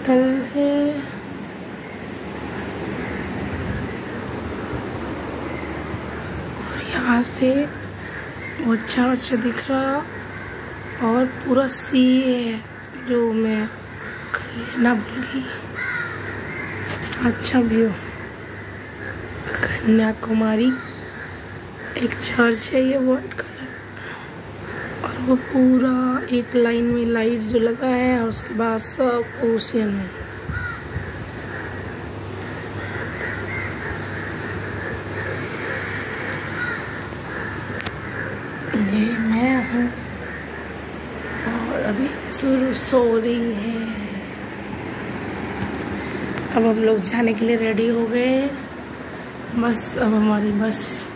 Hotel है। और यहाँ से वो अच्छा दिख रहा और पूरा सी है जो मैं कल लेना भूल गई। अच्छा व्यू। कन्याकुमारी एक चर्च है, ये वाइट कलर, और वो पूरा एक लाइन में लाइट जो लगा है, और उसके बाद सब ओशियन है। ये मैं हूँ और अभी शुरू सो रही है। अब हम लोग जाने के लिए रेडी हो गए। बस अब हमारी बस